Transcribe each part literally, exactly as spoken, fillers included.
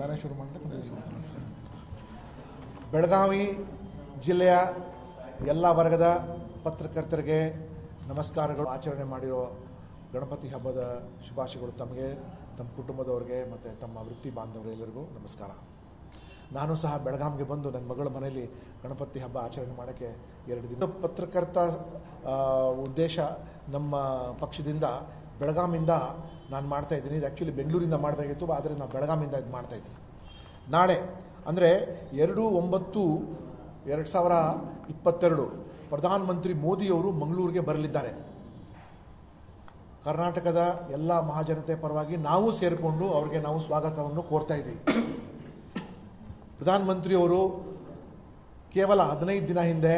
ನಾನೇ ಶುರು ಮಾಡಿದೆ. ಬೆಳಗಾವಿ ಜಿಲ್ಲೆಯ ಎಲ್ಲ ವರ್ಗದ ಪತ್ರಕರ್ತರಿಗೆ ನಮಸ್ಕಾರಗಳು. ಆಚರಣೆ ಮಾಡಿರೋ ಗಣಪತಿ ಹಬ್ಬದ ಶುಭಾಶಯಗಳು ತಮಗೆ, ತಮ್ಮ ಕುಟುಂಬದವರಿಗೆ ಮತ್ತು ತಮ್ಮ ವೃತ್ತಿ ಬಾಂಧವರೆಲ್ಲರಿಗೂ ನಮಸ್ಕಾರ. ನಾನು ಸಹ ಬೆಳಗಾವಿಗೆ ಬಂದು ನನ್ನ ಮಗಳ ಮನೆಯಲ್ಲಿ ಗಣಪತಿ ಹಬ್ಬ ಆಚರಣೆ ಮಾಡೋಕ್ಕೆ ಎರಡು ದಿನ. ಪತ್ರಕರ್ತ ಉದ್ದೇಶ ನಮ್ಮ ಪಕ್ಷದಿಂದ ಬೆಳಗಾವಿಯಿಂದ ನಾನು ಮಾಡ್ತಾ ಇದ್ದೀನಿ. ಇದು ಆ್ಯಕ್ಚುಲಿ ಬೆಂಗಳೂರಿಂದ ಮಾಡಬೇಕಿತ್ತು, ಆದರೆ ನಾವು ಬೆಳಗಾವಿಯಿಂದ ಇದು ಮಾಡ್ತಾ ಇದ್ದೀನಿ. ನಾಳೆ ಅಂದರೆ ಎರಡು ಒಂಬತ್ತು ಎರಡು ಸಾವಿರ ಇಪ್ಪತ್ತೆರಡು ಪ್ರಧಾನಮಂತ್ರಿ ಮೋದಿಯವರು ಮಂಗಳೂರಿಗೆ ಬರಲಿದ್ದಾರೆ. ಕರ್ನಾಟಕದ ಎಲ್ಲ ಮಹಾಜನತೆ ಪರವಾಗಿ ನಾವು ಸೇರಿಕೊಂಡು ಅವರಿಗೆ ನಾವು ಸ್ವಾಗತವನ್ನು ಕೋರ್ತಾ ಇದ್ದೀವಿ. ಪ್ರಧಾನಮಂತ್ರಿಯವರು ಕೇವಲ ಹದಿನೈದು ದಿನ ಹಿಂದೆ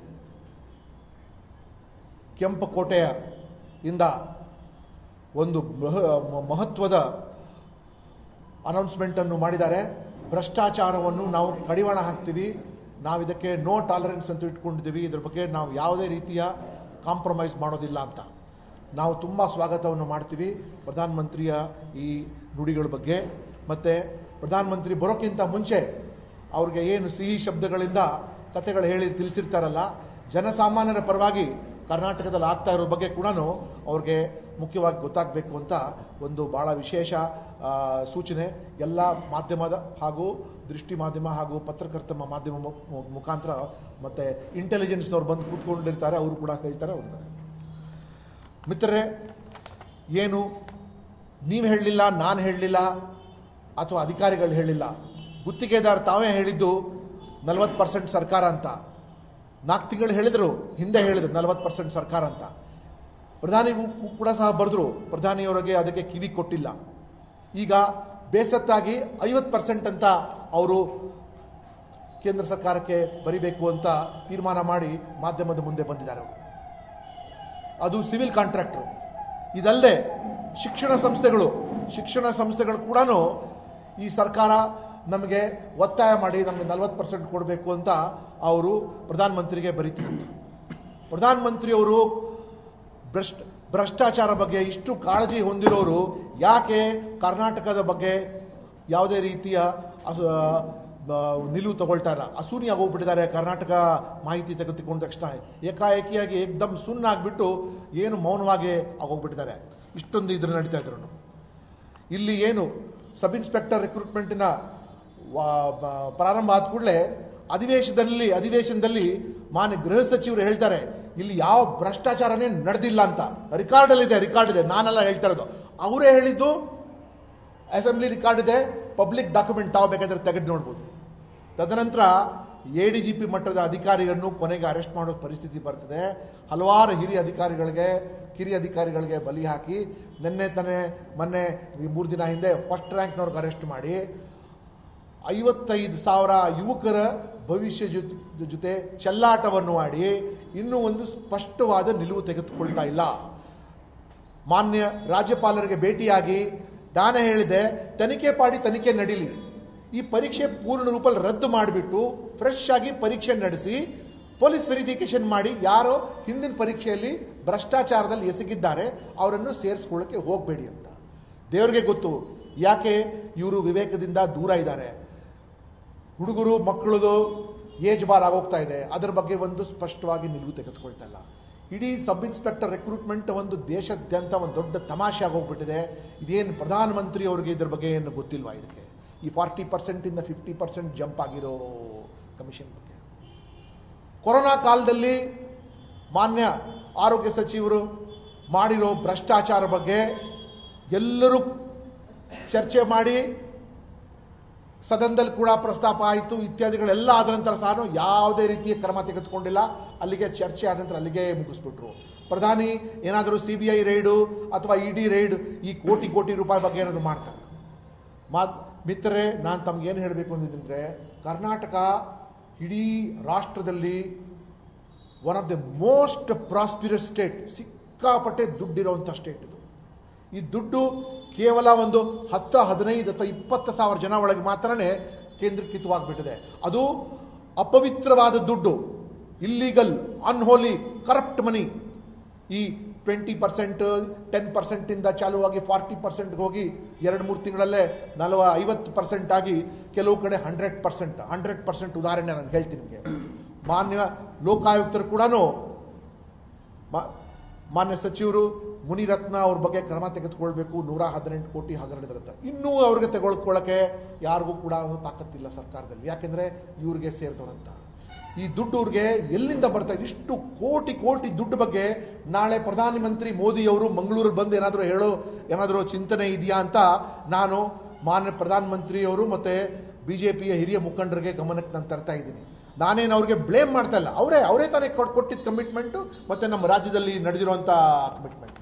ಕೆಂಪಕೋಟೆಯ ಇಂದ ಒಂದು ಮಹತ್ವದ ಅನೌನ್ಸ್ಮೆಂಟನ್ನು ಮಾಡಿದ್ದಾರೆ. ಭ್ರಷ್ಟಾಚಾರವನ್ನು ನಾವು ಕಡಿವಾಣ ಹಾಕ್ತೀವಿ, ನಾವು ಇದಕ್ಕೆ ನೋ ಟಾಲರೆನ್ಸ್ ಅಂತ ಇಟ್ಕೊಂಡಿದ್ದೀವಿ, ಇದ್ರ ಬಗ್ಗೆ ನಾವು ಯಾವುದೇ ರೀತಿಯ ಕಾಂಪ್ರಮೈಸ್ ಮಾಡೋದಿಲ್ಲ ಅಂತ ನಾವು ತುಂಬ ಸ್ವಾಗತವನ್ನು ಮಾಡ್ತೀವಿ ಪ್ರಧಾನಮಂತ್ರಿಯ ಈ ನುಡಿಗಳ ಬಗ್ಗೆ. ಮತ್ತು ಪ್ರಧಾನಮಂತ್ರಿ ಬರೋಕ್ಕಿಂತ ಮುಂಚೆ ಅವ್ರಿಗೆ ಏನು ಸಿಹಿ ಶಬ್ದಗಳಿಂದ ಕಥೆಗಳು ಹೇಳಿ ತಿಳಿಸಿರ್ತಾರಲ್ಲ, ಜನಸಾಮಾನ್ಯರ ಪರವಾಗಿ ಕರ್ನಾಟಕದಲ್ಲಿ ಆಗ್ತಾ ಇರೋ ಬಗ್ಗೆ ಕೂಡ ಅವ್ರಿಗೆ ಮುಖ್ಯವಾಗಿ ಗೊತ್ತಾಗಬೇಕು ಅಂತ ಒಂದು ಭಾಳ ವಿಶೇಷ ಸೂಚನೆ ಎಲ್ಲ ಮಾಧ್ಯಮದ ಹಾಗೂ ದೃಷ್ಟಿ ಮಾಧ್ಯಮ ಹಾಗೂ ಪತ್ರಕರ್ತ ಮಾಧ್ಯಮ ಮುಖಾಂತರ ಮತ್ತು ಇಂಟೆಲಿಜೆನ್ಸ್ನವ್ರು ಬಂದು ಕೂತ್ಕೊಂಡಿರ್ತಾರೆ, ಅವರು ಕೂಡ ಹೇಳ್ತಾರೆ. ಅವ್ರು ಮಿತ್ರರೇ, ಏನು ನೀವು ಹೇಳಲಿಲ್ಲ, ನಾನು ಹೇಳಲಿಲ್ಲ, ಅಥವಾ ಅಧಿಕಾರಿಗಳು ಹೇಳಿಲ್ಲ, ಗುತ್ತಿಗೆದಾರ ತಾವೇ ಹೇಳಿದ್ದು ನಲವತ್ತು ಪರ್ಸೆಂಟ್ ಸರ್ಕಾರ ಅಂತ. ನಾಲ್ಕು ತಿಂಗಳು ಹೇಳಿದರು, ಹಿಂದೆ ಹೇಳಿದರು ನಲವತ್ತು ಪರ್ಸೆಂಟ್ ಸರ್ಕಾರ ಅಂತ. ಪ್ರಧಾನಿಗೂ ಕೂಡ ಸಹ ಬರೆದ್ರು, ಪ್ರಧಾನಿಯವರಿಗೆ ಅದಕ್ಕೆ ಕಿವಿ ಕೊಟ್ಟಿಲ್ಲ. ಈಗ ಬೇಸತ್ತಾಗಿ ಐವತ್ತು ಪರ್ಸೆಂಟ್ ಅಂತ ಅವರು ಕೇಂದ್ರ ಸರ್ಕಾರಕ್ಕೆ ಬರಿಬೇಕು ಅಂತ ತೀರ್ಮಾನ ಮಾಡಿ ಮಾಧ್ಯಮದ ಮುಂದೆ ಬಂದಿದ್ದಾರೆ. ಅದು ಸಿವಿಲ್ ಕಾಂಟ್ರಾಕ್ಟರ್. ಇದಲ್ಲದೆ ಶಿಕ್ಷಣ ಸಂಸ್ಥೆಗಳು ಶಿಕ್ಷಣ ಸಂಸ್ಥೆಗಳು ಕೂಡ ಈ ಸರ್ಕಾರ ನಮಗೆ ಒತ್ತಾಯ ಮಾಡಿ ನಮಗೆ ನಲವತ್ತು ಪರ್ಸೆಂಟ್ ಕೊಡಬೇಕು ಅಂತ ಅವರು ಪ್ರಧಾನಮಂತ್ರಿಗೆ ಬರೀತಿದ್ದಾರೆ. ಪ್ರಧಾನಮಂತ್ರಿಯವರು ಭ್ರಷ್ಟ ಭ್ರಷ್ಟಾಚಾರ ಬಗ್ಗೆ ಇಷ್ಟು ಕಾಳಜಿ ಹೊಂದಿರೋರು ಯಾಕೆ ಕರ್ನಾಟಕದ ಬಗ್ಗೆ ಯಾವುದೇ ರೀತಿಯ ನಿಲುವು ತಗೊಳ್ತಾ ಇಲ್ಲ? ಅಸೂನಿಯಾಗಿ ಹೋಗ್ಬಿಟ್ಟಿದ್ದಾರೆ. ಕರ್ನಾಟಕ ಮಾಹಿತಿ ತೆಗೆದುಕೊಂಡ ತಕ್ಷಣ ಏಕಾಏಕಿಯಾಗಿ ಏಕ್ದಮ್ ಸುನ್ನಾಗ್ಬಿಟ್ಟು ಏನು ಮೌನವಾಗಿ ಆಗೋಗ್ಬಿಟ್ಟಿದ್ದಾರೆ. ಇಷ್ಟೊಂದು ಇದ್ರ ನಡೀತಾ ಇದ್ರು. ಇಲ್ಲಿ ಏನು ಸಬ್ ಇನ್ಸ್ಪೆಕ್ಟರ್ ರಿಕ್ರೂಟ್ಮೆಂಟಿನ ಪ್ರಾರಂಭ ಆದ ಕೂಡಲೇ ಅಧಿವೇಶನದಲ್ಲಿ ಅಧಿವೇಶನದಲ್ಲಿ ಮಾನ್ಯ ಗೃಹ ಸಚಿವರು ಹೇಳ್ತಾರೆ, ಇಲ್ಲಿ ಯಾವ ಭ್ರಷ್ಟಾಚಾರನೇ ನಡೆದಿಲ್ಲ ಅಂತ. ರಿಕಾರ್ಡಲ್ಲಿ ಇದೆ, ರಿಕಾರ್ಡ್ ಇದೆ, ನಾನೆಲ್ಲ ಹೇಳ್ತಾ ಇರೋದು. ಅವರೇ ಹೇಳಿದ್ದು ಅಸೆಂಬ್ಲಿ ರಿಕಾರ್ಡ್ ಇದೆ, ಪಬ್ಲಿಕ್ ಡಾಕ್ಯುಮೆಂಟ್ ತಾವು ಬೇಕಾದ್ರೆ ತೆಗೆದು ನೋಡ್ಬೋದು. ತದನಂತರ ಎ ಡಿ ಜಿ ಪಿ ಮಟ್ಟದ ಅಧಿಕಾರಿಗಳನ್ನು ಕೊನೆಗೆ ಅರೆಸ್ಟ್ ಮಾಡೋ ಪರಿಸ್ಥಿತಿ ಬರ್ತದೆ. ಹಲವಾರು ಹಿರಿಯ ಅಧಿಕಾರಿಗಳಿಗೆ ಕಿರಿಯ ಅಧಿಕಾರಿಗಳಿಗೆ ಬಲಿ ಹಾಕಿ ನಿನ್ನೆ ತಾನೇ ಮೊನ್ನೆ ಮೂರು ದಿನ ಹಿಂದೆ ಫಸ್ಟ್ ರ್ಯಾಂಕ್ನವ್ರಿಗೆ ಅರೆಸ್ಟ್ ಮಾಡಿ ಐವತ್ತೈದು ಸಾವಿರ ಯುವಕರ ಭವಿಷ್ಯ ಜೊತೆ ಚೆಲ್ಲಾಟವನ್ನು ಮಾಡಿ ಇನ್ನೂ ಒಂದು ಸ್ಪಷ್ಟವಾದ ನಿಲುವು ತೆಗೆದುಕೊಳ್ತಾ ಇಲ್ಲ. ಮಾನ್ಯ ರಾಜ್ಯಪಾಲರಿಗೆ ಭೇಟಿಯಾಗಿ ನಾನೇ ಹೇಳಿದೆ, ತನಿಖೆ ಮಾಡಿ ತನಿಖೆ ನಡೀಲಿ, ಈ ಪರೀಕ್ಷೆ ಪೂರ್ಣ ರೂಪದಲ್ಲಿ ರದ್ದು ಮಾಡಿಬಿಟ್ಟು ಫ್ರೆಶ್ ಆಗಿ ಪರೀಕ್ಷೆ ನಡೆಸಿ ಪೊಲೀಸ್ ವೆರಿಫಿಕೇಶನ್ ಮಾಡಿ ಯಾರೋ ಹಿಂದಿನ ಪರೀಕ್ಷೆಯಲ್ಲಿ ಭ್ರಷ್ಟಾಚಾರದಲ್ಲಿ ಎಸಗಿದ್ದಾರೆ ಅವರನ್ನು ಸೇರಿಸ್ಕೊಳ್ಳೋಕ್ಕೆ ಹೋಗಬೇಡಿ ಅಂತ. ದೇವರಿಗೆ ಗೊತ್ತು ಯಾಕೆ ಇವರು ವಿವೇಕದಿಂದ ದೂರ ಇದ್ದಾರೆ. ಹುಡುಗರು ಮಕ್ಕಳದು ಏಜ್ ಬಾರ್ ಆಗೋಗ್ತಾ ಇದೆ, ಅದರ ಬಗ್ಗೆ ಒಂದು ಸ್ಪಷ್ಟವಾಗಿ ನಿಲುವು ತೆಗೆದುಕೊಳ್ತಾ ಇಲ್ಲ. ಇಡೀ ಸಬ್ ಇನ್ಸ್ಪೆಕ್ಟರ್ ರಿಕ್ರೂಟ್ಮೆಂಟ್ ಒಂದು ದೇಶಾದ್ಯಂತ ಒಂದು ದೊಡ್ಡ ತಮಾಷೆ ಆಗೋಗ್ಬಿಟ್ಟಿದೆ. ಇದೇನು ಪ್ರಧಾನಮಂತ್ರಿ ಅವರಿಗೆ ಇದ್ರ ಬಗ್ಗೆ ಏನು ಗೊತ್ತಿಲ್ವಾ? ಇದಕ್ಕೆ ಈ ಫಾರ್ಟಿ ಪರ್ಸೆಂಟಿಂದ ಫಿಫ್ಟಿ ಪರ್ಸೆಂಟ್ ಜಂಪ್ ಆಗಿರೋ ಕಮಿಷನ್ ಬಗ್ಗೆ ಕೊರೋನಾ ಕಾಲದಲ್ಲಿ ಮಾನ್ಯ ಆರೋಗ್ಯ ಸಚಿವರು ಮಾಡಿರೋ ಭ್ರಷ್ಟಾಚಾರ ಬಗ್ಗೆ ಎಲ್ಲರೂ ಚರ್ಚೆ ಮಾಡಿ ಸದನದಲ್ಲಿ ಕೂಡ ಪ್ರಸ್ತಾಪ ಆಯಿತು, ಇತ್ಯಾದಿಗಳೆಲ್ಲ ಆದ ನಂತರ ಸಹ ಯಾವುದೇ ರೀತಿಯ ಕ್ರಮ ತೆಗೆದುಕೊಂಡಿಲ್ಲ. ಅಲ್ಲಿಗೆ ಚರ್ಚೆ ಆದ ನಂತರ ಅಲ್ಲಿಗೆ ಮುಗಿಸ್ಬಿಟ್ರು. ಪ್ರಧಾನಿ ಏನಾದರೂ ಸಿ ಬಿ ಐ ರೈಡು ಅಥವಾ ಇ ಡಿ ರೈಡ್ ಈ ಕೋಟಿ ಕೋಟಿ ರೂಪಾಯಿ ಬಗ್ಗೆ ಏನಾದರೂ ಮಾಡ್ತಾರೆ. ಮಾತ್ ಮಿತ್ರರೇ, ನಾನು ತಮಗೇನು ಹೇಳಬೇಕು ಅಂದಿದ್ದರೆ, ಕರ್ನಾಟಕ ಇಡೀ ರಾಷ್ಟ್ರದಲ್ಲಿ one of the most prosperous state, ಸಿಕ್ಕಾಪಟ್ಟೆ ದುಡ್ಡಿರುವಂಥ ಸ್ಟೇಟ್ ಇದು. ಈ ದುಡ್ಡು ಕೇವಲ ಒಂದು ಹತ್ತು ಹದಿನೈದು ಅಥವಾ ಇಪ್ಪತ್ತು ಸಾವಿರ ಜನ ಒಳಗೆ ಮಾತ್ರನೇ ಕೇಂದ್ರೀಕೃತವಾಗಿಬಿಟ್ಟಿದೆ. ಅದು ಅಪವಿತ್ರವಾದ ದುಡ್ಡು, ಇಲ್ಲೀಗಲ್, ಅನ್ಹೋಲಿ, ಕರಪ್ಟ್ ಮನಿ. ಈ ಟ್ವೆಂಟಿ ಪರ್ಸೆಂಟ್ ಟೆನ್ ಪರ್ಸೆಂಟಿಂದ ಚಾಲುವಾಗಿ ಫಾರ್ಟಿ ಪರ್ಸೆಂಟ್ಗೆ ಹೋಗಿ ಎರಡು ಮೂರು ತಿಂಗಳಲ್ಲೇ ನಲವ ಐವತ್ತು ಪರ್ಸೆಂಟ್ ಆಗಿ ಕೆಲವು ಕಡೆ ಹಂಡ್ರೆಡ್ ಪರ್ಸೆಂಟ್ ಹಂಡ್ರೆಡ್ ಪರ್ಸೆಂಟ್ ಉದಾಹರಣೆ ನಾನು ಹೇಳ್ತೀನಿ ನಿಮಗೆ. ಮಾನ್ಯ ಲೋಕಾಯುಕ್ತರು ಕೂಡ ಮಾನ್ಯ ಸಚಿವರು ಮುನಿರತ್ನ ಅವ್ರ ಬಗ್ಗೆ ಕ್ರಮ ತೆಗೆದುಕೊಳ್ಬೇಕು, ನೂರ ಹದಿನೆಂಟು ಕೋಟಿ ಹಗರಣದಂತ ಇನ್ನೂ ಅವ್ರಿಗೆ ತೆಗೆದುಕೊಳ್ಳೋಕೆ ಯಾರಿಗೂ ಕೂಡ ತಾಕತ್ತಿಲ್ಲ ಸರ್ಕಾರದಲ್ಲಿ. ಯಾಕೆಂದರೆ ಇವ್ರಿಗೆ ಸೇರಿದವರಂತ. ಈ ದುಡ್ಡು ಅವ್ರಿಗೆ ಎಲ್ಲಿಂದ ಬರ್ತಾ ಇದೆ? ಇಷ್ಟು ಕೋಟಿ ಕೋಟಿ ದುಡ್ಡು ಬಗ್ಗೆ ನಾಳೆ ಪ್ರಧಾನಮಂತ್ರಿ ಮೋದಿಯವರು ಮಂಗಳೂರಿಗೆ ಬಂದು ಏನಾದರೂ ಹೇಳೋ ಏನಾದರೂ ಚಿಂತನೆ ಇದೆಯಾ ಅಂತ ನಾನು ಮಾನ್ಯ ಪ್ರಧಾನಮಂತ್ರಿಯವರು ಮತ್ತು ಬಿ ಜೆ ಪಿಯ ಹಿರಿಯ ಮುಖಂಡರಿಗೆ ಗಮನಕ್ಕೆ ನಾನು ತರ್ತಾ ಇದ್ದೀನಿ. ನಾನೇನು ಅವ್ರಿಗೆ ಬ್ಲೇಮ್ ಮಾಡ್ತಾ ಇಲ್ಲ, ಅವರೇ ಅವರೇ ತಾನೇ ಕೊಟ್ಟಿದ್ದ ಕಮಿಟ್ಮೆಂಟು ಮತ್ತು ನಮ್ಮ ರಾಜ್ಯದಲ್ಲಿ ನಡೆದಿರುವಂಥ ಕಮಿಟ್ಮೆಂಟ್.